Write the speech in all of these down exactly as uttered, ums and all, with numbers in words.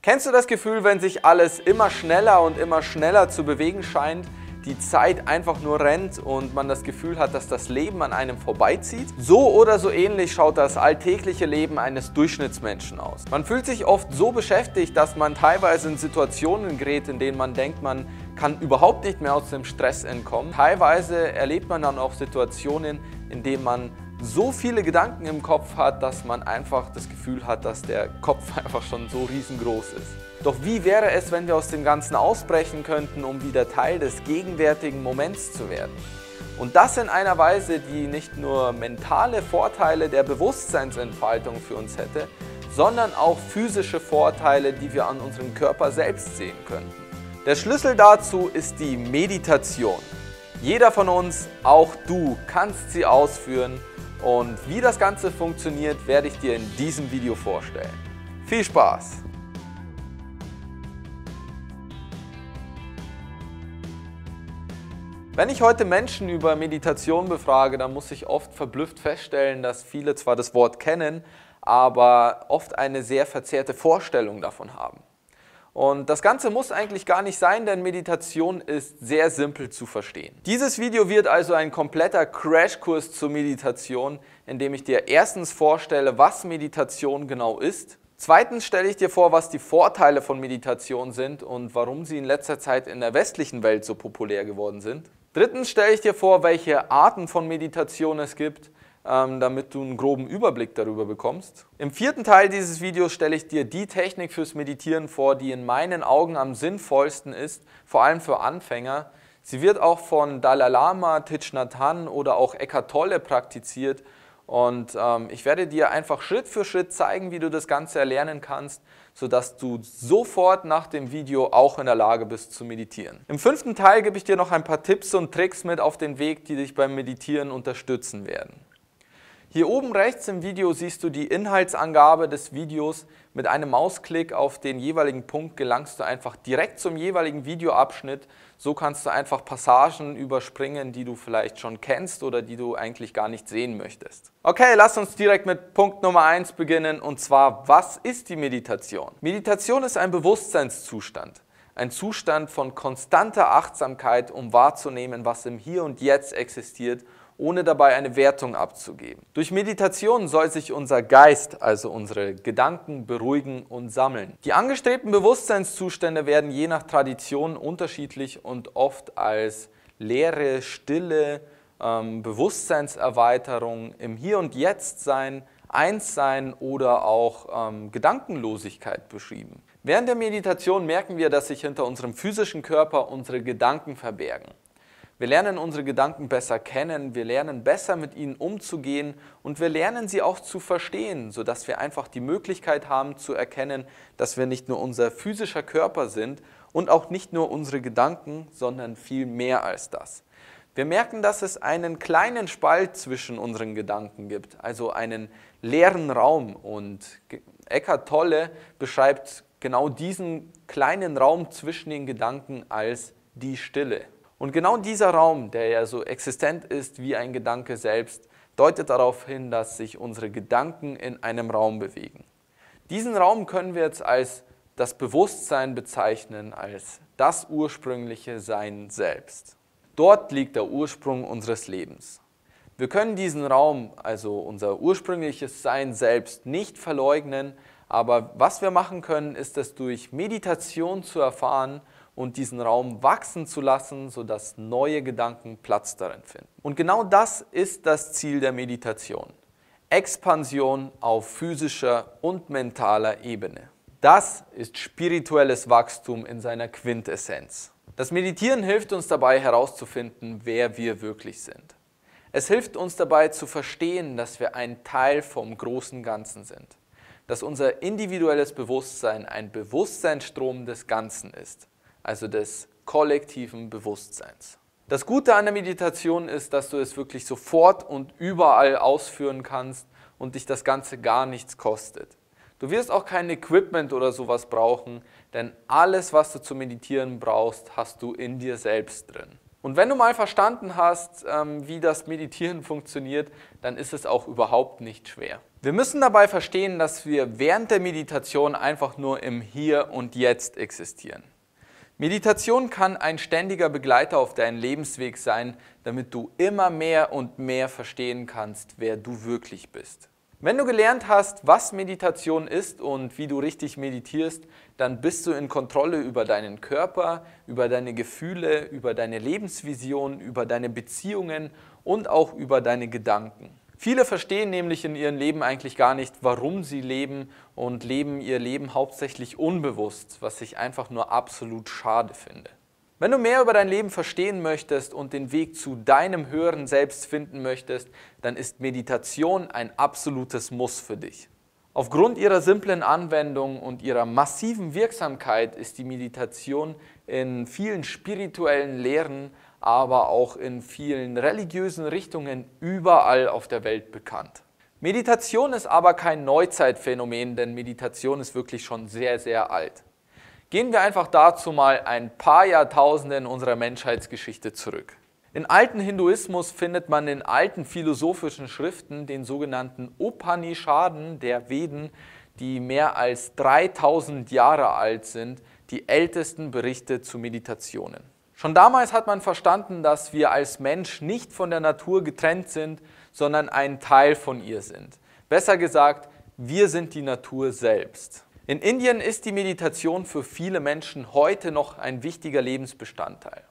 Kennst du das Gefühl, wenn sich alles immer schneller und immer schneller zu bewegen scheint, die Zeit einfach nur rennt und man das Gefühl hat, dass das Leben an einem vorbeizieht? So oder so ähnlich schaut das alltägliche Leben eines Durchschnittsmenschen aus. Man fühlt sich oft so beschäftigt, dass man teilweise in Situationen gerät, in denen man denkt, man kann überhaupt nicht mehr aus dem Stress entkommen. Teilweise erlebt man dann auch Situationen, in denen man so viele Gedanken im Kopf hat, dass man einfach das Gefühl hat, dass der Kopf einfach schon so riesengroß ist. Doch wie wäre es, wenn wir aus dem Ganzen ausbrechen könnten, um wieder Teil des gegenwärtigen Moments zu werden? Und das in einer Weise, die nicht nur mentale Vorteile der Bewusstseinsentfaltung für uns hätte, sondern auch physische Vorteile, die wir an unserem Körper selbst sehen könnten. Der Schlüssel dazu ist die Meditation. Jeder von uns, auch du, kannst sie ausführen. Und wie das Ganze funktioniert, werde ich dir in diesem Video vorstellen. Viel Spaß! Wenn ich heute Menschen über Meditation befrage, dann muss ich oft verblüfft feststellen, dass viele zwar das Wort kennen, aber oft eine sehr verzerrte Vorstellung davon haben. Und das Ganze muss eigentlich gar nicht sein, denn Meditation ist sehr simpel zu verstehen. Dieses Video wird also ein kompletter Crashkurs zur Meditation, in dem ich dir erstens vorstelle, was Meditation genau ist. Zweitens stelle ich dir vor, was die Vorteile von Meditation sind und warum sie in letzter Zeit in der westlichen Welt so populär geworden sind. Drittens stelle ich dir vor, welche Arten von Meditation es gibt, damit du einen groben Überblick darüber bekommst. Im vierten Teil dieses Videos stelle ich dir die Technik fürs Meditieren vor, die in meinen Augen am sinnvollsten ist, vor allem für Anfänger. Sie wird auch von Dalai Lama, Thich Nhat Hanh oder auch Eckhart Tolle praktiziert und ähm, ich werde dir einfach Schritt für Schritt zeigen, wie du das Ganze erlernen kannst, sodass du sofort nach dem Video auch in der Lage bist zu meditieren. Im fünften Teil gebe ich dir noch ein paar Tipps und Tricks mit auf den Weg, die dich beim Meditieren unterstützen werden. Hier oben rechts im Video siehst du die Inhaltsangabe des Videos. Mit einem Mausklick auf den jeweiligen Punkt gelangst du einfach direkt zum jeweiligen Videoabschnitt. So kannst du einfach Passagen überspringen, die du vielleicht schon kennst oder die du eigentlich gar nicht sehen möchtest. Okay, lass uns direkt mit Punkt Nummer eins beginnen, und zwar, was ist die Meditation? Meditation ist ein Bewusstseinszustand. Ein Zustand von konstanter Achtsamkeit, um wahrzunehmen, was im Hier und Jetzt existiert, ohne dabei eine Wertung abzugeben. Durch Meditation soll sich unser Geist, also unsere Gedanken, beruhigen und sammeln. Die angestrebten Bewusstseinszustände werden je nach Tradition unterschiedlich und oft als Leere, Stille, ähm, Bewusstseinserweiterung, im Hier und Jetzt sein, Einssein oder auch ähm, Gedankenlosigkeit beschrieben. Während der Meditation merken wir, dass sich hinter unserem physischen Körper unsere Gedanken verbergen. Wir lernen unsere Gedanken besser kennen, wir lernen besser mit ihnen umzugehen und wir lernen sie auch zu verstehen, sodass wir einfach die Möglichkeit haben zu erkennen, dass wir nicht nur unser physischer Körper sind und auch nicht nur unsere Gedanken, sondern viel mehr als das. Wir merken, dass es einen kleinen Spalt zwischen unseren Gedanken gibt, also einen leeren Raum, und Eckhart Tolle beschreibt genau diesen kleinen Raum zwischen den Gedanken als die Stille. Und genau dieser Raum, der ja so existent ist wie ein Gedanke selbst, deutet darauf hin, dass sich unsere Gedanken in einem Raum bewegen. Diesen Raum können wir jetzt als das Bewusstsein bezeichnen, als das ursprüngliche Sein selbst. Dort liegt der Ursprung unseres Lebens. Wir können diesen Raum, also unser ursprüngliches Sein selbst, nicht verleugnen, aber was wir machen können, ist es durch Meditation zu erfahren und diesen Raum wachsen zu lassen, sodass neue Gedanken Platz darin finden. Und genau das ist das Ziel der Meditation. Expansion auf physischer und mentaler Ebene. Das ist spirituelles Wachstum in seiner Quintessenz. Das Meditieren hilft uns dabei herauszufinden, wer wir wirklich sind. Es hilft uns dabei zu verstehen, dass wir ein Teil vom großen Ganzen sind. Dass unser individuelles Bewusstsein ein Bewusstseinsstrom des Ganzen ist. Also des kollektiven Bewusstseins. Das Gute an der Meditation ist, dass du es wirklich sofort und überall ausführen kannst und dich das Ganze gar nichts kostet. Du wirst auch kein Equipment oder sowas brauchen, denn alles, was du zu meditieren brauchst, hast du in dir selbst drin. Und wenn du mal verstanden hast, wie das Meditieren funktioniert, dann ist es auch überhaupt nicht schwer. Wir müssen dabei verstehen, dass wir während der Meditation einfach nur im Hier und Jetzt existieren. Meditation kann ein ständiger Begleiter auf deinem Lebensweg sein, damit du immer mehr und mehr verstehen kannst, wer du wirklich bist. Wenn du gelernt hast, was Meditation ist und wie du richtig meditierst, dann bist du in Kontrolle über deinen Körper, über deine Gefühle, über deine Lebensvision, über deine Beziehungen und auch über deine Gedanken. Viele verstehen nämlich in ihrem Leben eigentlich gar nicht, warum sie leben und leben ihr Leben hauptsächlich unbewusst, was ich einfach nur absolut schade finde. Wenn du mehr über dein Leben verstehen möchtest und den Weg zu deinem höheren Selbst finden möchtest, dann ist Meditation ein absolutes Muss für dich. Aufgrund ihrer simplen Anwendung und ihrer massiven Wirksamkeit ist die Meditation in vielen spirituellen Lehren, aber auch in vielen religiösen Richtungen überall auf der Welt bekannt. Meditation ist aber kein Neuzeitphänomen, denn Meditation ist wirklich schon sehr, sehr alt. Gehen wir einfach dazu mal ein paar Jahrtausende in unserer Menschheitsgeschichte zurück. In alten Hinduismus findet man in alten philosophischen Schriften, den sogenannten Upanishaden der Veden, die mehr als dreitausend Jahre alt sind, die ältesten Berichte zu Meditationen. Schon damals hat man verstanden, dass wir als Mensch nicht von der Natur getrennt sind, sondern ein Teil von ihr sind. Besser gesagt, wir sind die Natur selbst. In Indien ist die Meditation für viele Menschen heute noch ein wichtiger Lebensbestandteil.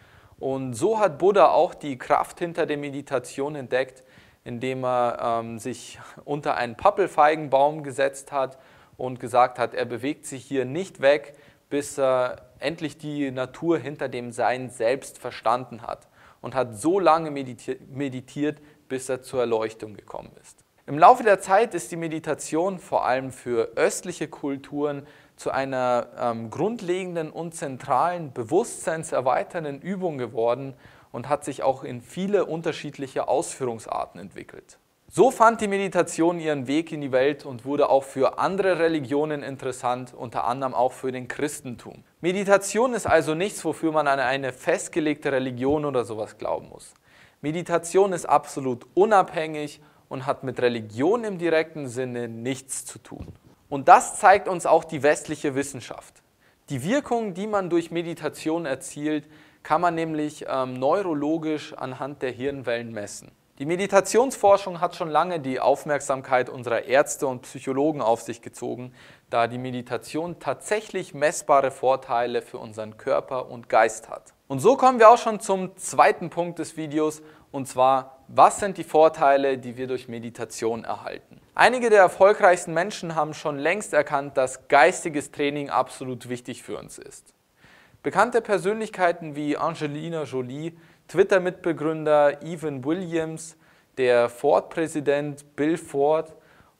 Und so hat Buddha auch die Kraft hinter der Meditation entdeckt, indem er ähm, sich unter einen Pappelfeigenbaum gesetzt hat und gesagt hat, er bewegt sich hier nicht weg, bis er endlich die Natur hinter dem Sein selbst verstanden hat und hat so lange meditiert, bis er zur Erleuchtung gekommen ist. Im Laufe der Zeit ist die Meditation vor allem für östliche Kulturen zu einer ähm, grundlegenden und zentralen, bewusstseinserweiternden Übung geworden und hat sich auch in viele unterschiedliche Ausführungsarten entwickelt. So fand die Meditation ihren Weg in die Welt und wurde auch für andere Religionen interessant, unter anderem auch für den Christentum. Meditation ist also nichts, wofür man an eine festgelegte Religion oder sowas glauben muss. Meditation ist absolut unabhängig und hat mit Religion im direkten Sinne nichts zu tun. Und das zeigt uns auch die westliche Wissenschaft. Die Wirkung, die man durch Meditation erzielt, kann man nämlich ähm, neurologisch anhand der Hirnwellen messen. Die Meditationsforschung hat schon lange die Aufmerksamkeit unserer Ärzte und Psychologen auf sich gezogen, da die Meditation tatsächlich messbare Vorteile für unseren Körper und Geist hat. Und so kommen wir auch schon zum zweiten Punkt des Videos, und zwar, was sind die Vorteile, die wir durch Meditation erhalten? Einige der erfolgreichsten Menschen haben schon längst erkannt, dass geistiges Training absolut wichtig für uns ist. Bekannte Persönlichkeiten wie Angelina Jolie, Twitter-Mitbegründer Evan Williams, der Ford-Präsident Bill Ford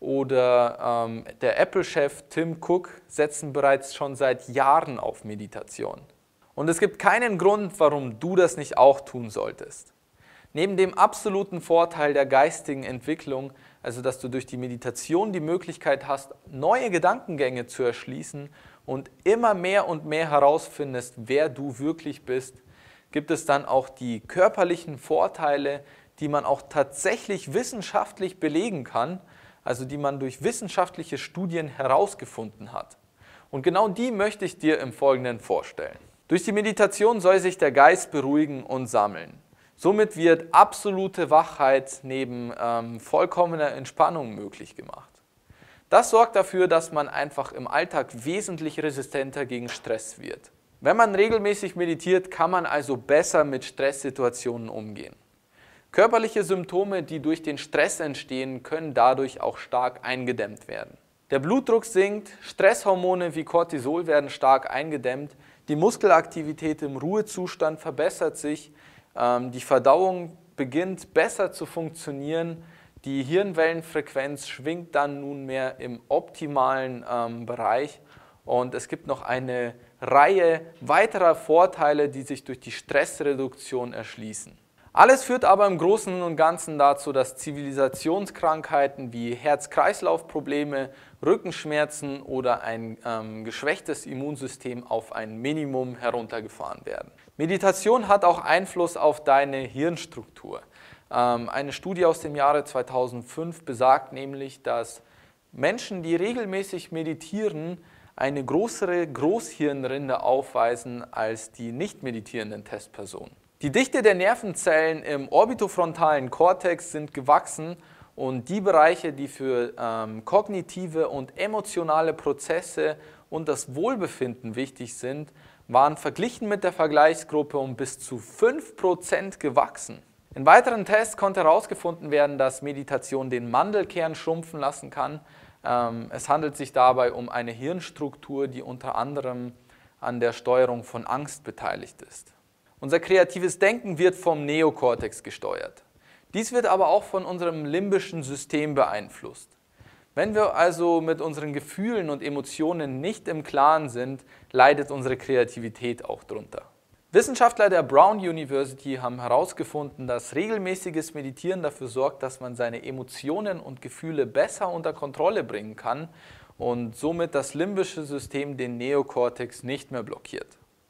oder ähm, der Apple-Chef Tim Cook setzen bereits schon seit Jahren auf Meditation. Und es gibt keinen Grund, warum du das nicht auch tun solltest. Neben dem absoluten Vorteil der geistigen Entwicklung, also dass du durch die Meditation die Möglichkeit hast, neue Gedankengänge zu erschließen und immer mehr und mehr herausfindest, wer du wirklich bist, gibt es dann auch die körperlichen Vorteile, die man auch tatsächlich wissenschaftlich belegen kann, also die man durch wissenschaftliche Studien herausgefunden hat. Und genau die möchte ich dir im Folgenden vorstellen. Durch die Meditation soll sich der Geist beruhigen und sammeln. Somit wird absolute Wachheit neben ähm, vollkommener Entspannung möglich gemacht. Das sorgt dafür, dass man einfach im Alltag wesentlich resistenter gegen Stress wird. Wenn man regelmäßig meditiert, kann man also besser mit Stresssituationen umgehen. Körperliche Symptome, die durch den Stress entstehen, können dadurch auch stark eingedämmt werden. Der Blutdruck sinkt, Stresshormone wie Cortisol werden stark eingedämmt, die Muskelaktivität im Ruhezustand verbessert sich, die Verdauung beginnt besser zu funktionieren, die Hirnwellenfrequenz schwingt dann nunmehr im optimalen ähm, Bereich und es gibt noch eine Reihe weiterer Vorteile, die sich durch die Stressreduktion erschließen. Alles führt aber im Großen und Ganzen dazu, dass Zivilisationskrankheiten wie Herz-Kreislauf-Probleme, Rückenschmerzen oder ein ähm, geschwächtes Immunsystem auf ein Minimum heruntergefahren werden. Meditation hat auch Einfluss auf deine Hirnstruktur. Eine Studie aus dem Jahre zweitausendfünf besagt nämlich, dass Menschen, die regelmäßig meditieren, eine größere Großhirnrinde aufweisen als die nicht meditierenden Testpersonen. Die Dichte der Nervenzellen im orbitofrontalen Kortex sind gewachsen und die Bereiche, die für ähm, kognitive und emotionale Prozesse und das Wohlbefinden wichtig sind, waren verglichen mit der Vergleichsgruppe um bis zu fünf Prozent gewachsen. In weiteren Tests konnte herausgefunden werden, dass Meditation den Mandelkern schrumpfen lassen kann. Es handelt sich dabei um eine Hirnstruktur, die unter anderem an der Steuerung von Angst beteiligt ist. Unser kreatives Denken wird vom Neokortex gesteuert. Dies wird aber auch von unserem limbischen System beeinflusst. Wenn wir also mit unseren Gefühlen und Emotionen nicht im Klaren sind, leidet unsere Kreativität auch darunter. Wissenschaftler der Brown University haben herausgefunden, dass regelmäßiges Meditieren dafür sorgt, dass man seine Emotionen und Gefühle besser unter Kontrolle bringen kann und somit das limbische System den Neokortex nicht mehr blockiert.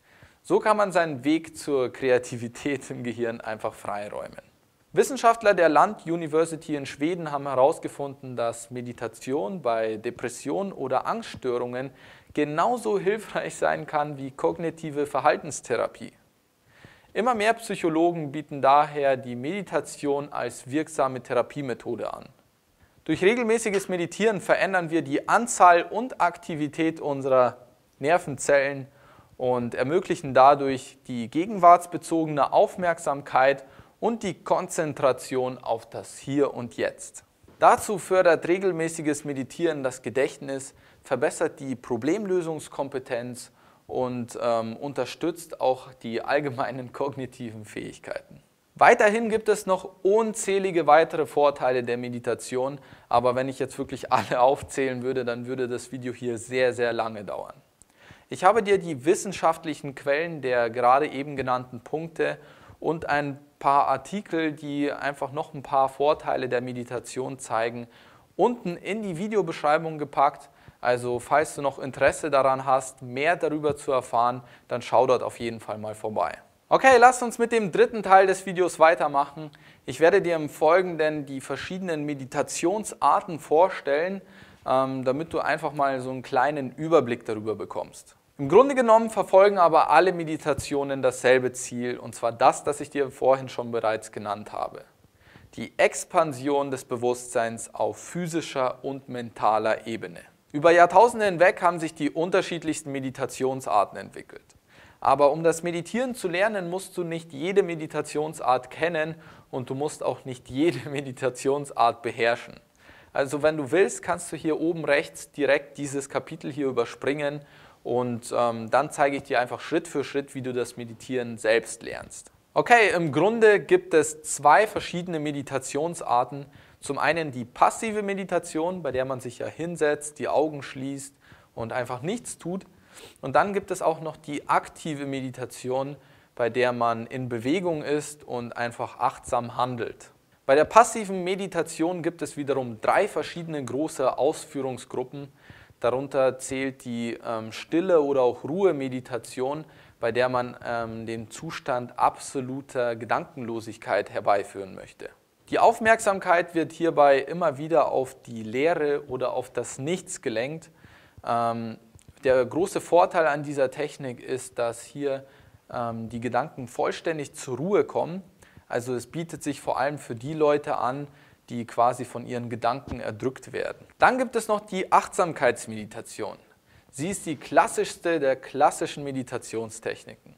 So kann man seinen Weg zur Kreativität im Gehirn einfach freiräumen. Wissenschaftler der Lund University in Schweden haben herausgefunden, dass Meditation bei Depressionen oder Angststörungen genauso hilfreich sein kann wie kognitive Verhaltenstherapie. Immer mehr Psychologen bieten daher die Meditation als wirksame Therapiemethode an. Durch regelmäßiges Meditieren verändern wir die Anzahl und Aktivität unserer Nervenzellen und ermöglichen dadurch die gegenwartsbezogene Aufmerksamkeit und die Konzentration auf das Hier und Jetzt. Dazu fördert regelmäßiges Meditieren das Gedächtnis, verbessert die Problemlösungskompetenz und ähm, unterstützt auch die allgemeinen kognitiven Fähigkeiten. Weiterhin gibt es noch unzählige weitere Vorteile der Meditation, aber wenn ich jetzt wirklich alle aufzählen würde, dann würde das Video hier sehr, sehr lange dauern. Ich habe dir die wissenschaftlichen Quellen der gerade eben genannten Punkte und ein paar Artikel, die einfach noch ein paar Vorteile der Meditation zeigen, unten in die Videobeschreibung gepackt. Also falls du noch Interesse daran hast, mehr darüber zu erfahren, dann schau dort auf jeden Fall mal vorbei. Okay, lass uns mit dem dritten Teil des Videos weitermachen. Ich werde dir im Folgenden die verschiedenen Meditationsarten vorstellen, damit du einfach mal so einen kleinen Überblick darüber bekommst. Im Grunde genommen verfolgen aber alle Meditationen dasselbe Ziel, und zwar das, das ich dir vorhin schon bereits genannt habe. Die Expansion des Bewusstseins auf physischer und mentaler Ebene. Über Jahrtausende hinweg haben sich die unterschiedlichsten Meditationsarten entwickelt. Aber um das Meditieren zu lernen, musst du nicht jede Meditationsart kennen und du musst auch nicht jede Meditationsart beherrschen. Also wenn du willst, kannst du hier oben rechts direkt dieses Kapitel hier überspringen und ähm, dann zeige ich dir einfach Schritt für Schritt, wie du das Meditieren selbst lernst. Okay, im Grunde gibt es zwei verschiedene Meditationsarten. Zum einen die passive Meditation, bei der man sich ja hinsetzt, die Augen schließt und einfach nichts tut. Und dann gibt es auch noch die aktive Meditation, bei der man in Bewegung ist und einfach achtsam handelt. Bei der passiven Meditation gibt es wiederum drei verschiedene große Ausführungsgruppen. Darunter zählt die ähm, Stille- oder auch Ruhe-Meditation, bei der man ähm, den Zustand absoluter Gedankenlosigkeit herbeiführen möchte. Die Aufmerksamkeit wird hierbei immer wieder auf die Leere oder auf das Nichts gelenkt. Ähm, der große Vorteil an dieser Technik ist, dass hier ähm, die Gedanken vollständig zur Ruhe kommen. Also es bietet sich vor allem für die Leute an, die quasi von ihren Gedanken erdrückt werden. Dann gibt es noch die Achtsamkeitsmeditation. Sie ist die klassischste der klassischen Meditationstechniken.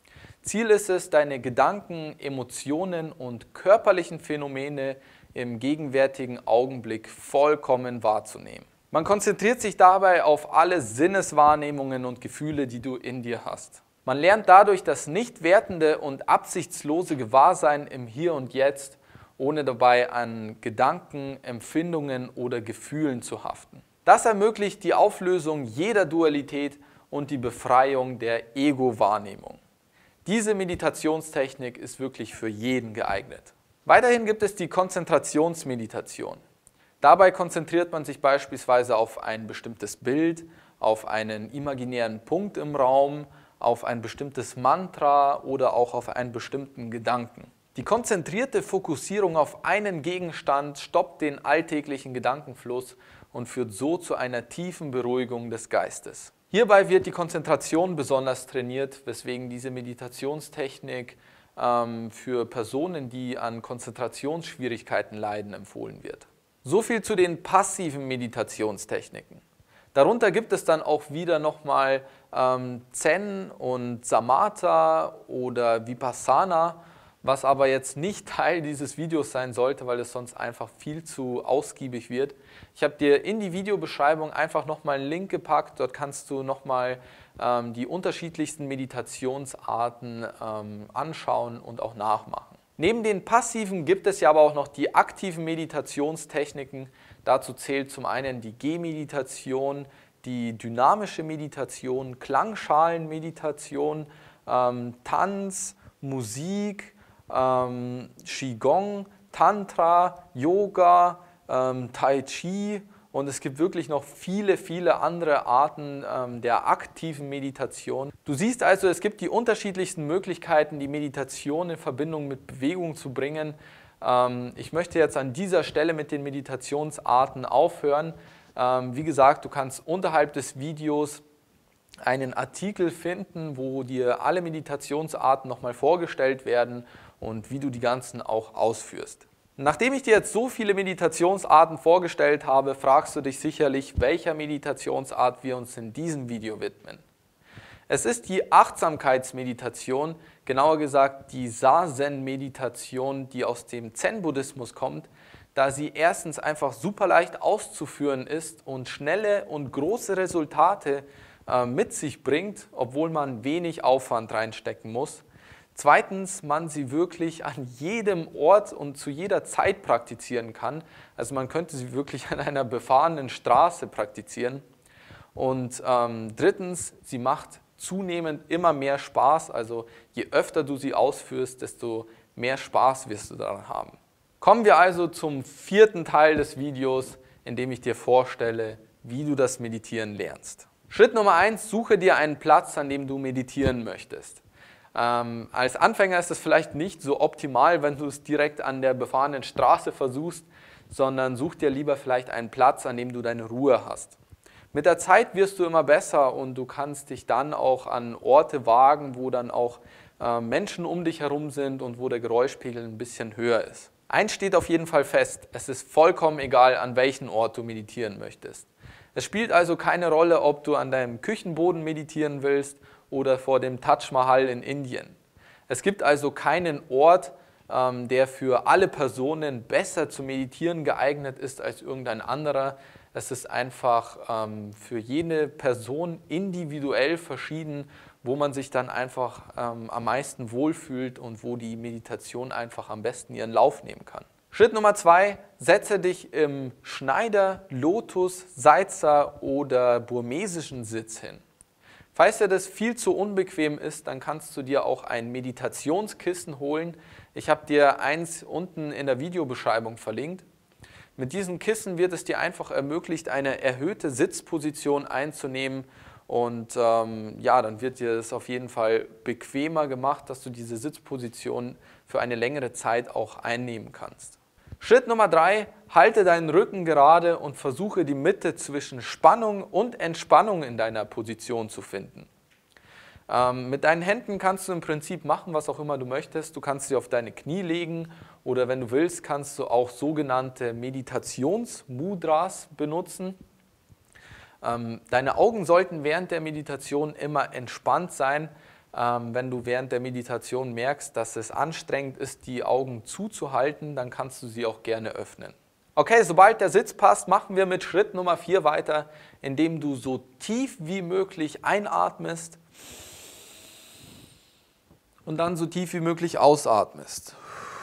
Ziel ist es, deine Gedanken, Emotionen und körperlichen Phänomene im gegenwärtigen Augenblick vollkommen wahrzunehmen. Man konzentriert sich dabei auf alle Sinneswahrnehmungen und Gefühle, die du in dir hast. Man lernt dadurch das nicht wertende und absichtslose Gewahrsein im Hier und Jetzt, ohne dabei an Gedanken, Empfindungen oder Gefühlen zu haften. Das ermöglicht die Auflösung jeder Dualität und die Befreiung der Ego-Wahrnehmung. Diese Meditationstechnik ist wirklich für jeden geeignet. Weiterhin gibt es die Konzentrationsmeditation. Dabei konzentriert man sich beispielsweise auf ein bestimmtes Bild, auf einen imaginären Punkt im Raum, auf ein bestimmtes Mantra oder auch auf einen bestimmten Gedanken. Die konzentrierte Fokussierung auf einen Gegenstand stoppt den alltäglichen Gedankenfluss und führt so zu einer tiefen Beruhigung des Geistes. Hierbei wird die Konzentration besonders trainiert, weswegen diese Meditationstechnik ähm, für Personen, die an Konzentrationsschwierigkeiten leiden, empfohlen wird. So viel zu den passiven Meditationstechniken. Darunter gibt es dann auch wieder nochmal ähm, Zen und Samatha oder Vipassana, was aber jetzt nicht Teil dieses Videos sein sollte, weil es sonst einfach viel zu ausgiebig wird. Ich habe dir in die Videobeschreibung einfach nochmal einen Link gepackt, dort kannst du nochmal ähm, die unterschiedlichsten Meditationsarten ähm, anschauen und auch nachmachen. Neben den passiven gibt es ja aber auch noch die aktiven Meditationstechniken. Dazu zählt zum einen die Gehmeditation, die dynamische Meditation, Klangschalenmeditation, ähm, Tanz, Musik, ähm, Qigong, Tantra, Yoga, ähm, Tai Chi und es gibt wirklich noch viele, viele andere Arten ähm, der aktiven Meditation. Du siehst also, es gibt die unterschiedlichsten Möglichkeiten, die Meditation in Verbindung mit Bewegung zu bringen. Ähm, ich möchte jetzt an dieser Stelle mit den Meditationsarten aufhören. Ähm, wie gesagt, du kannst unterhalb des Videos einen Artikel finden, wo dir alle Meditationsarten nochmal vorgestellt werden und wie du die ganzen auch ausführst. Nachdem ich dir jetzt so viele Meditationsarten vorgestellt habe, fragst du dich sicherlich, welcher Meditationsart wir uns in diesem Video widmen. Es ist die Achtsamkeitsmeditation, genauer gesagt die Zazen-Meditation, die aus dem Zen-Buddhismus kommt, da sie erstens einfach super leicht auszuführen ist und schnelle und große Resultate äh, mit sich bringt, obwohl man wenig Aufwand reinstecken muss. Zweitens, man sie wirklich an jedem Ort und zu jeder Zeit praktizieren kann. Also man könnte sie wirklich an einer befahrenen Straße praktizieren. Und ähm, drittens, sie macht zunehmend immer mehr Spaß. Also je öfter du sie ausführst, desto mehr Spaß wirst du daran haben. Kommen wir also zum vierten Teil des Videos, in dem ich dir vorstelle, wie du das Meditieren lernst. Schritt Nummer eins, suche dir einen Platz, an dem du meditieren möchtest. Ähm, als Anfänger ist es vielleicht nicht so optimal, wenn du es direkt an der befahrenen Straße versuchst, sondern such dir lieber vielleicht einen Platz, an dem du deine Ruhe hast. Mit der Zeit wirst du immer besser und du kannst dich dann auch an Orte wagen, wo dann auch äh, Menschen um dich herum sind und wo der Geräuschpegel ein bisschen höher ist. Eins steht auf jeden Fall fest, es ist vollkommen egal, an welchen Ort du meditieren möchtest. Es spielt also keine Rolle, ob du an deinem Küchenboden meditieren willst oder vor dem Taj Mahal in Indien. Es gibt also keinen Ort, ähm, der für alle Personen besser zu meditieren geeignet ist als irgendein anderer. Es ist einfach ähm, für jede Person individuell verschieden, wo man sich dann einfach ähm, am meisten wohlfühlt und wo die Meditation einfach am besten ihren Lauf nehmen kann. Schritt Nummer zwei, setze dich im Schneider, Lotus, Seiza oder burmesischen Sitz hin. Falls dir das viel zu unbequem ist, dann kannst du dir auch ein Meditationskissen holen. Ich habe dir eins unten in der Videobeschreibung verlinkt. Mit diesem Kissen wird es dir einfach ermöglicht, eine erhöhte Sitzposition einzunehmen und ähm, ja, dann wird dir es auf jeden Fall bequemer gemacht, dass du diese Sitzposition für eine längere Zeit auch einnehmen kannst. Schritt Nummer drei, halte deinen Rücken gerade und versuche die Mitte zwischen Spannung und Entspannung in deiner Position zu finden. Ähm, mit deinen Händen kannst du im Prinzip machen, was auch immer du möchtest. Du kannst sie auf deine Knie legen oder wenn du willst, kannst du auch sogenannte Meditationsmudras benutzen. Ähm, deine Augen sollten während der Meditation immer entspannt sein. Ähm, wenn du während der Meditation merkst, dass es anstrengend ist, die Augen zuzuhalten, dann kannst du sie auch gerne öffnen. Okay, sobald der Sitz passt, machen wir mit Schritt Nummer vier weiter, indem du so tief wie möglich einatmest und dann so tief wie möglich ausatmest.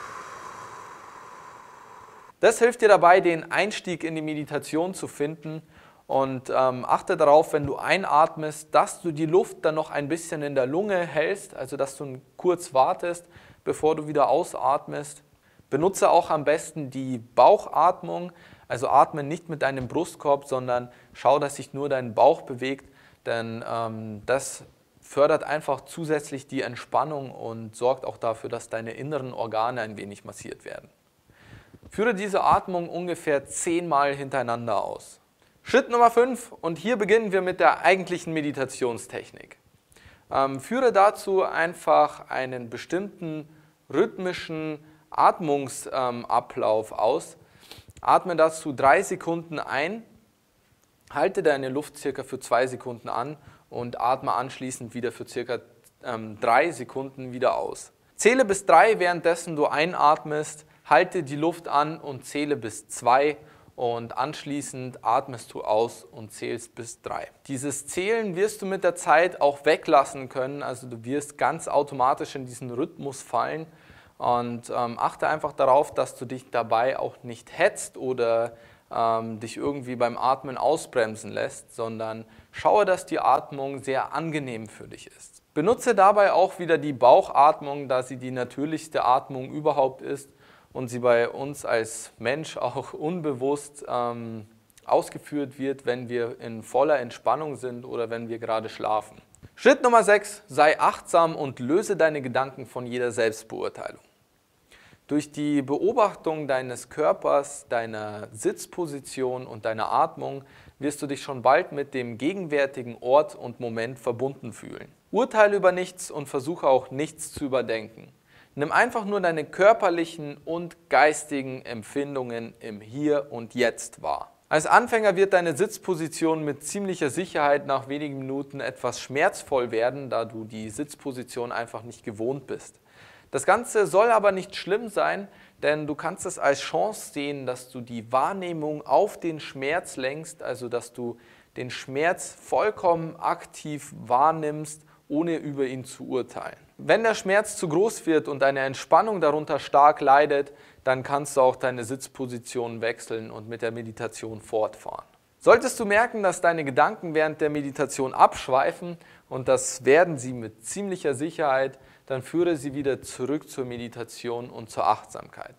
Das hilft dir dabei, den Einstieg in die Meditation zu finden. Und ähm, achte darauf, wenn du einatmest, dass du die Luft dann noch ein bisschen in der Lunge hältst, also dass du kurz wartest, bevor du wieder ausatmest. Benutze auch am besten die Bauchatmung, also atme nicht mit deinem Brustkorb, sondern schau, dass sich nur dein Bauch bewegt, denn ähm, das fördert einfach zusätzlich die Entspannung und sorgt auch dafür, dass deine inneren Organe ein wenig massiert werden. Führe diese Atmung ungefähr zehnmal hintereinander aus. Schritt Nummer fünf, und hier beginnen wir mit der eigentlichen Meditationstechnik. Ähm, führe dazu einfach einen bestimmten rhythmischen Atmungsablauf ähm, aus. Atme dazu drei Sekunden ein, halte deine Luft circa für zwei Sekunden an und atme anschließend wieder für circa ähm, drei Sekunden wieder aus. Zähle bis drei, währenddessen du einatmest, halte die Luft an und zähle bis zwei. Und anschließend atmest du aus und zählst bis drei. Dieses Zählen wirst du mit der Zeit auch weglassen können, also du wirst ganz automatisch in diesen Rhythmus fallen und ähm, achte einfach darauf, dass du dich dabei auch nicht hetzt oder ähm, dich irgendwie beim Atmen ausbremsen lässt, sondern schaue, dass die Atmung sehr angenehm für dich ist. Benutze dabei auch wieder die Bauchatmung, da sie die natürlichste Atmung überhaupt ist und sie bei uns als Mensch auch unbewusst ähm, ausgeführt wird, wenn wir in voller Entspannung sind oder wenn wir gerade schlafen. Schritt Nummer sechs, sei achtsam und löse deine Gedanken von jeder Selbstbeurteilung. Durch die Beobachtung deines Körpers, deiner Sitzposition und deiner Atmung wirst du dich schon bald mit dem gegenwärtigen Ort und Moment verbunden fühlen. Urteile über nichts und versuche auch nichts zu überdenken. Nimm einfach nur deine körperlichen und geistigen Empfindungen im Hier und Jetzt wahr. Als Anfänger wird deine Sitzposition mit ziemlicher Sicherheit nach wenigen Minuten etwas schmerzvoll werden, da du die Sitzposition einfach nicht gewohnt bist. Das Ganze soll aber nicht schlimm sein, denn du kannst es als Chance sehen, dass du die Wahrnehmung auf den Schmerz lenkst, also dass du den Schmerz vollkommen aktiv wahrnimmst, ohne über ihn zu urteilen. Wenn der Schmerz zu groß wird und deine Entspannung darunter stark leidet, dann kannst du auch deine Sitzposition wechseln und mit der Meditation fortfahren. Solltest du merken, dass deine Gedanken während der Meditation abschweifen, und das werden sie mit ziemlicher Sicherheit, dann führe sie wieder zurück zur Meditation und zur Achtsamkeit.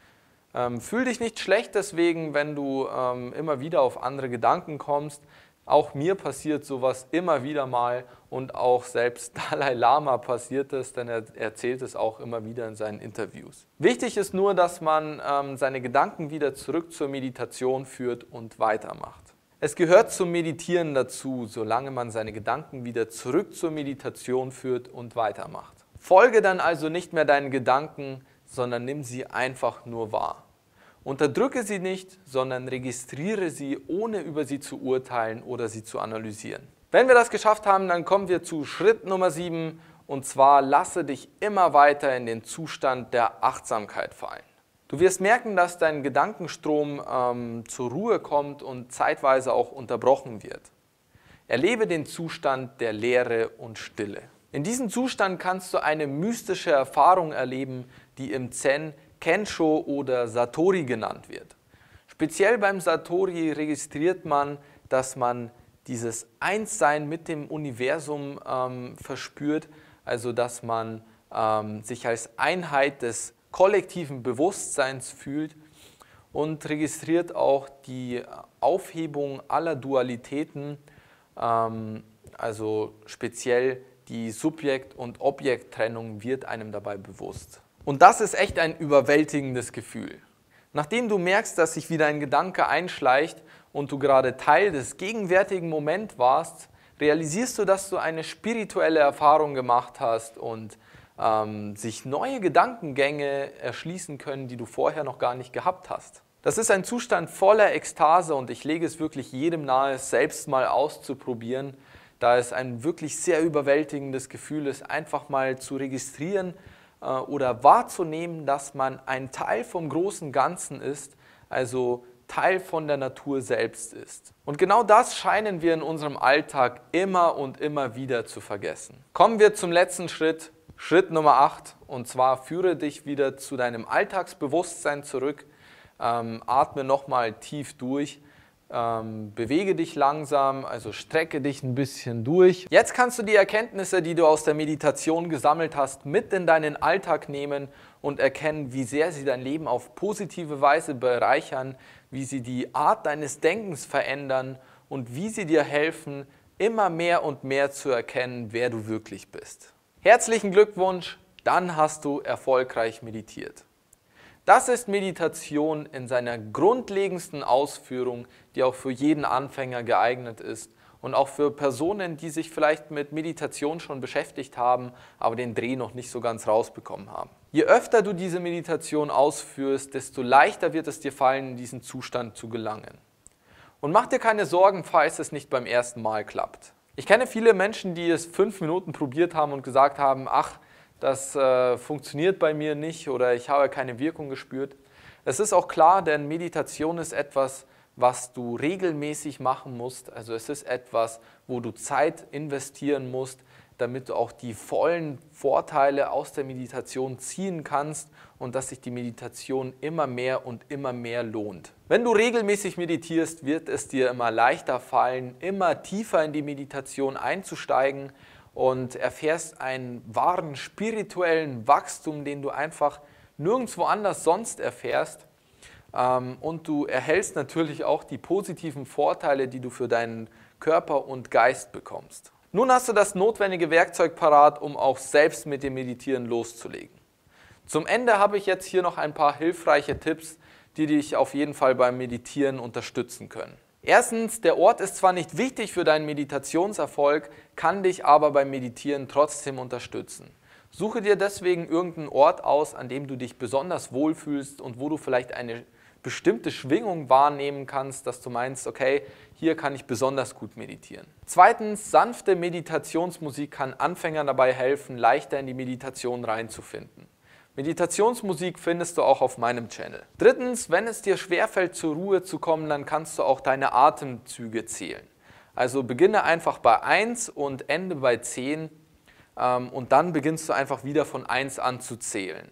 Ähm, fühl dich nicht schlecht deswegen, wenn du ähm, immer wieder auf andere Gedanken kommst. Auch mir passiert sowas immer wieder mal und auch selbst Dalai Lama passiert es, denn er erzählt es auch immer wieder in seinen Interviews. Wichtig ist nur, dass man ähm, seine Gedanken wieder zurück zur Meditation führt und weitermacht. Es gehört zum Meditieren dazu, solange man seine Gedanken wieder zurück zur Meditation führt und weitermacht. Folge dann also nicht mehr deinen Gedanken, sondern nimm sie einfach nur wahr. Unterdrücke sie nicht, sondern registriere sie, ohne über sie zu urteilen oder sie zu analysieren. Wenn wir das geschafft haben, dann kommen wir zu Schritt Nummer sieben, und zwar lasse dich immer weiter in den Zustand der Achtsamkeit fallen. Du wirst merken, dass dein Gedankenstrom ähm, zur Ruhe kommt und zeitweise auch unterbrochen wird. Erlebe den Zustand der Leere und Stille. In diesem Zustand kannst du eine mystische Erfahrung erleben, die im Zen Kensho oder Satori genannt wird. Speziell beim Satori registriert man, dass man dieses Einssein mit dem Universum ähm, verspürt, also dass man ähm, sich als Einheit des kollektiven Bewusstseins fühlt und registriert auch die Aufhebung aller Dualitäten, ähm, also speziell die Subjekt- und Objekttrennung wird einem dabei bewusst. Und das ist echt ein überwältigendes Gefühl. Nachdem du merkst, dass sich wieder ein Gedanke einschleicht und du gerade Teil des gegenwärtigen Moments warst, realisierst du, dass du eine spirituelle Erfahrung gemacht hast und ähm, sich neue Gedankengänge erschließen können, die du vorher noch gar nicht gehabt hast. Das ist ein Zustand voller Ekstase und ich lege es wirklich jedem nahe, es selbst mal auszuprobieren, da es ein wirklich sehr überwältigendes Gefühl ist, einfach mal zu registrieren, oder wahrzunehmen, dass man ein Teil vom großen Ganzen ist, also Teil von der Natur selbst ist. Und genau das scheinen wir in unserem Alltag immer und immer wieder zu vergessen. Kommen wir zum letzten Schritt, Schritt Nummer acht, und zwar führe dich wieder zu deinem Alltagsbewusstsein zurück, ähm, atme nochmal tief durch, Ähm, bewege dich langsam, also strecke dich ein bisschen durch. Jetzt kannst du die Erkenntnisse, die du aus der Meditation gesammelt hast, mit in deinen Alltag nehmen und erkennen, wie sehr sie dein Leben auf positive Weise bereichern, wie sie die Art deines Denkens verändern und wie sie dir helfen, immer mehr und mehr zu erkennen, wer du wirklich bist. Herzlichen Glückwunsch, dann hast du erfolgreich meditiert. Das ist Meditation in seiner grundlegendsten Ausführung, die auch für jeden Anfänger geeignet ist und auch für Personen, die sich vielleicht mit Meditation schon beschäftigt haben, aber den Dreh noch nicht so ganz rausbekommen haben. Je öfter du diese Meditation ausführst, desto leichter wird es dir fallen, in diesen Zustand zu gelangen. Und mach dir keine Sorgen, falls es nicht beim ersten Mal klappt. Ich kenne viele Menschen, die es fünf Minuten probiert haben und gesagt haben, ach, das äh, funktioniert bei mir nicht oder ich habe keine Wirkung gespürt. Es ist auch klar, denn Meditation ist etwas, was du regelmäßig machen musst. Also es ist etwas, wo du Zeit investieren musst, damit du auch die vollen Vorteile aus der Meditation ziehen kannst und dass sich die Meditation immer mehr und immer mehr lohnt. Wenn du regelmäßig meditierst, wird es dir immer leichter fallen, immer tiefer in die Meditation einzusteigen und erfährst einen wahren spirituellen Wachstum, den du einfach nirgendwo anders sonst erfährst. Und du erhältst natürlich auch die positiven Vorteile, die du für deinen Körper und Geist bekommst. Nun hast du das notwendige Werkzeug parat, um auch selbst mit dem Meditieren loszulegen. Zum Ende habe ich jetzt hier noch ein paar hilfreiche Tipps, die dich auf jeden Fall beim Meditieren unterstützen können. Erstens, der Ort ist zwar nicht wichtig für deinen Meditationserfolg, kann dich aber beim Meditieren trotzdem unterstützen. Suche dir deswegen irgendeinen Ort aus, an dem du dich besonders wohlfühlst und wo du vielleicht eine bestimmte Schwingung wahrnehmen kannst, dass du meinst, okay, hier kann ich besonders gut meditieren. Zweitens, sanfte Meditationsmusik kann Anfängern dabei helfen, leichter in die Meditation reinzufinden. Meditationsmusik findest du auch auf meinem Channel. Drittens, wenn es dir schwerfällt, zur Ruhe zu kommen, dann kannst du auch deine Atemzüge zählen. Also beginne einfach bei eins und ende bei zehn ähm, und dann beginnst du einfach wieder von eins an zu zählen.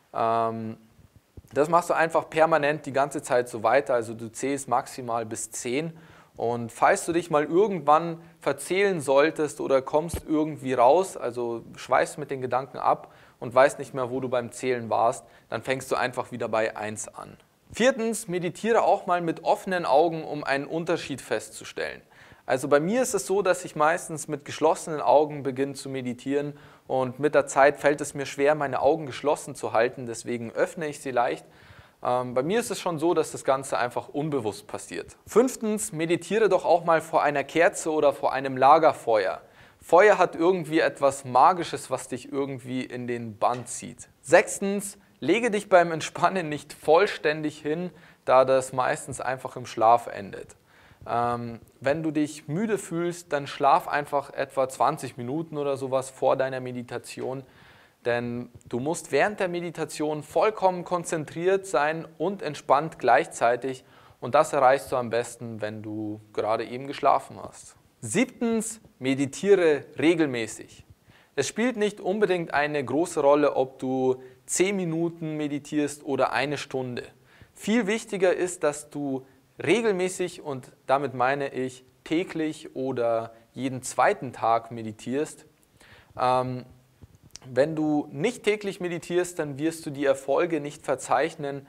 Ähm, Das machst du einfach permanent die ganze Zeit so weiter, also du zählst maximal bis zehn und falls du dich mal irgendwann verzählen solltest oder kommst irgendwie raus, also schweifst mit den Gedanken ab und weißt nicht mehr, wo du beim Zählen warst, dann fängst du einfach wieder bei eins an. Viertens, meditiere auch mal mit offenen Augen, um einen Unterschied festzustellen. Also bei mir ist es so, dass ich meistens mit geschlossenen Augen beginne zu meditieren und mit der Zeit fällt es mir schwer, meine Augen geschlossen zu halten, deswegen öffne ich sie leicht. Ähm, bei mir ist es schon so, dass das Ganze einfach unbewusst passiert. Fünftens, meditiere doch auch mal vor einer Kerze oder vor einem Lagerfeuer. Feuer hat irgendwie etwas Magisches, was dich irgendwie in den Bann zieht. Sechstens, lege dich beim Entspannen nicht vollständig hin, da das meistens einfach im Schlaf endet. Ähm, wenn du dich müde fühlst, dann schlaf einfach etwa zwanzig Minuten oder sowas vor deiner Meditation, denn du musst während der Meditation vollkommen konzentriert sein und entspannt gleichzeitig und das erreichst du am besten, wenn du gerade eben geschlafen hast. Siebtens, meditiere regelmäßig. Es spielt nicht unbedingt eine große Rolle, ob du zehn Minuten meditierst oder eine Stunde. Viel wichtiger ist, dass du regelmäßig, und damit meine ich täglich oder jeden zweiten Tag meditierst. Ähm, wenn du nicht täglich meditierst, dann wirst du die Erfolge nicht verzeichnen,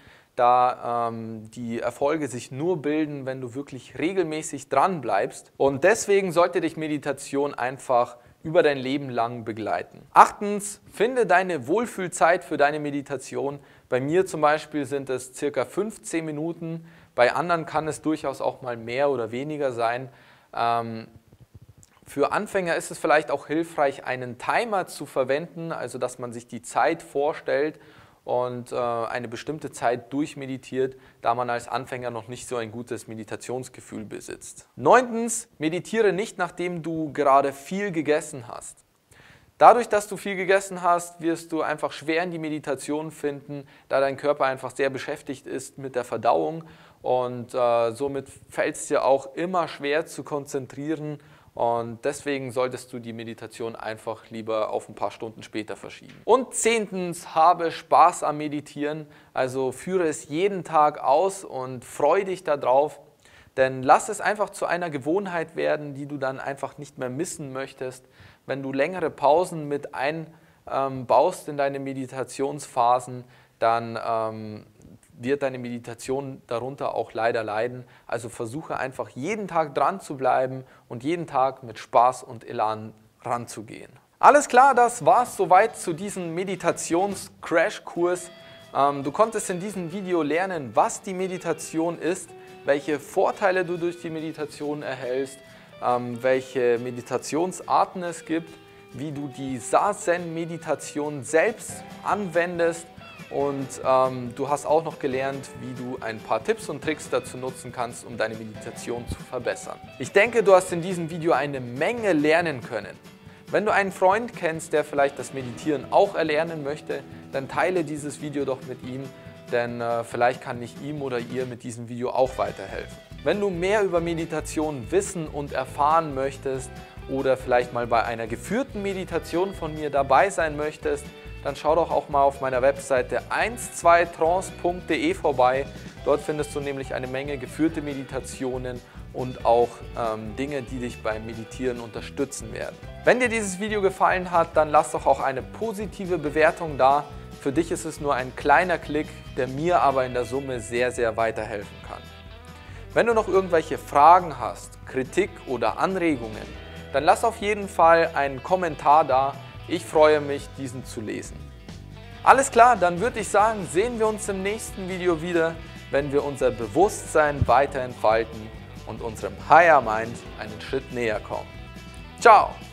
da ähm, die Erfolge sich nur bilden, wenn du wirklich regelmäßig dran bleibst. Und deswegen sollte dich Meditation einfach über dein Leben lang begleiten. Achtens, finde deine Wohlfühlzeit für deine Meditation. Bei mir zum Beispiel sind es circa fünfzehn Minuten, bei anderen kann es durchaus auch mal mehr oder weniger sein. Ähm, für Anfänger ist es vielleicht auch hilfreich, einen Timer zu verwenden, also dass man sich die Zeit vorstellt und äh, eine bestimmte Zeit durchmeditiert, da man als Anfänger noch nicht so ein gutes Meditationsgefühl besitzt. Neuntens, meditiere nicht, nachdem du gerade viel gegessen hast. Dadurch, dass du viel gegessen hast, wirst du einfach schwer in die Meditation finden, da dein Körper einfach sehr beschäftigt ist mit der Verdauung und äh, somit fällt es dir auch immer schwer zu konzentrieren und deswegen solltest du die Meditation einfach lieber auf ein paar Stunden später verschieben. Und zehntens, habe Spaß am Meditieren, also führe es jeden Tag aus und freue dich darauf, denn lass es einfach zu einer Gewohnheit werden, die du dann einfach nicht mehr missen möchtest. Wenn du längere Pausen mit einbaust in deine Meditationsphasen, dann ähm, wird deine Meditation darunter auch leider leiden. Also versuche einfach jeden Tag dran zu bleiben und jeden Tag mit Spaß und Elan ranzugehen. Alles klar, das war's soweit zu diesem Meditations-Crash-Kurs. Ähm, du konntest in diesem Video lernen, was die Meditation ist, welche Vorteile du durch die Meditation erhältst, ähm, welche Meditationsarten es gibt, wie du die Zazen-Meditation selbst anwendest und ähm, du hast auch noch gelernt, wie du ein paar Tipps und Tricks dazu nutzen kannst, um deine Meditation zu verbessern. Ich denke, du hast in diesem Video eine Menge lernen können. Wenn du einen Freund kennst, der vielleicht das Meditieren auch erlernen möchte, dann teile dieses Video doch mit ihm, denn äh, vielleicht kann ich ihm oder ihr mit diesem Video auch weiterhelfen. Wenn du mehr über Meditation wissen und erfahren möchtest oder vielleicht mal bei einer geführten Meditation von mir dabei sein möchtest, dann schau doch auch mal auf meiner Webseite eins zwei trance punkt de vorbei. Dort findest du nämlich eine Menge geführte Meditationen und auch ähm, Dinge, die dich beim Meditieren unterstützen werden. Wenn dir dieses Video gefallen hat, dann lass doch auch eine positive Bewertung da. Für dich ist es nur ein kleiner Klick, der mir aber in der Summe sehr, sehr weiterhelfen kann. Wenn du noch irgendwelche Fragen hast, Kritik oder Anregungen, dann lass auf jeden Fall einen Kommentar da. Ich freue mich, diesen zu lesen. Alles klar, dann würde ich sagen, sehen wir uns im nächsten Video wieder, wenn wir unser Bewusstsein weiter entfalten und unserem Higher Mind einen Schritt näher kommen. Ciao!